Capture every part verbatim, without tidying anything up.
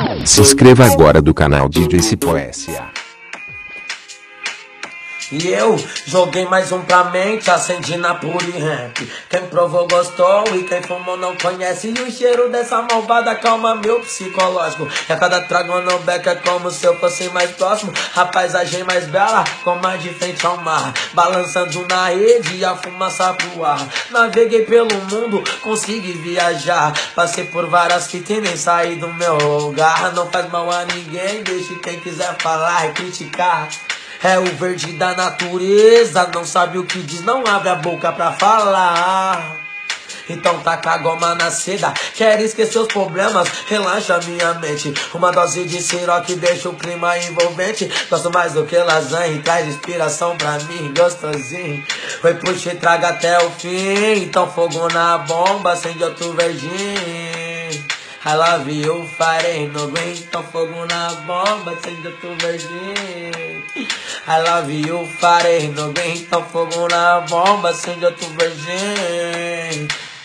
Se inscreva agora do canal D J Cipó S A. E eu joguei mais um pra mente, acendi na Puri Rap. Quem provou gostou e quem fumou não conhece. E o cheiro dessa malvada calma meu psicológico. E a cada trago no beck é como se eu fosse mais próximo. A paisagem mais bela, como a de frente ao mar. Balançando na rede e a fumaça pro ar. Naveguei pelo mundo, consegui viajar. Passei por várias fitas e nem saí do meu lugar. Não faz mal a ninguém, deixe quem quiser falar e criticar. É o verde da natureza, não sabe o que diz, não abre a boca pra falar. Então taca a goma na seda, quer esquecer os problemas, relaxa minha mente. Uma dose de siroque deixa o clima envolvente. Gosto mais do que lasanha e traz inspiração pra mim, gostosinho. Foi puxa e traga até o fim, então fogo na bomba, acende outro verdinho. I love you, farei no green, então fogo na bomba, acende outro verdinho. I love you, farei no green, então fogo na bomba, acende outro verdinho.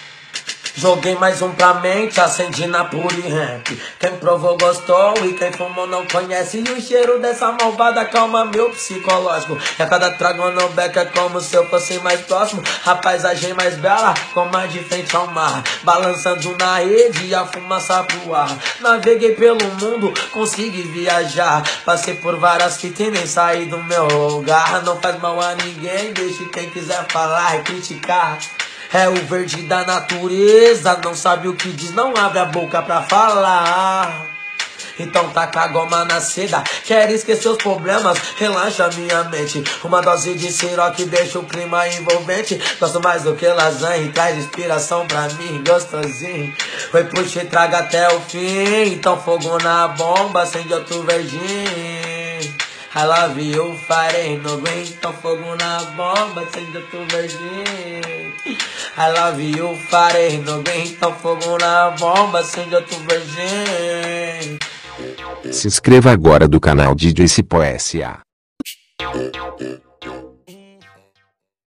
Joguei mais um pra mente, acendi na Puri Rap. Quem provou gostou e quem fumou não conhece. E o cheiro dessa malvada calma meu psicológico. E a cada trago no beck é como se eu fosse mais próximo. A paisagem mais bela, como a de frente ao mar. Balançando na rede e a fumaça pro ar. Naveguei pelo mundo, consegui viajar. Passei por várias fitas e nem saí do meu lugar. Não faz mal a ninguém, deixe quem quiser falar e criticar. É o verde da natureza, não sabe o que diz, não abre a boca pra falar. Então taca a goma na seda, quer esquecer os problemas, relaxa minha mente. Uma dose de siroque deixa o clima envolvente. Gosto mais do que lasanha e traz inspiração pra mim, gostosinho. Foi puxa e traga até o fim, então fogo na bomba, acende outro verdinho. I love you, farei no green, então fogo na bomba, acende outro verdinho. I love you, farei no green, então fogo na bomba, acende outro verdinho. Se inscreva agora do canal D J Cipó S A.